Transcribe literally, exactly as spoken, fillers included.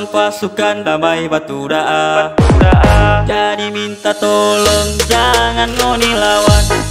Memang pasukan damai batu daa. Jadi minta tolong jangan ngoni lawan.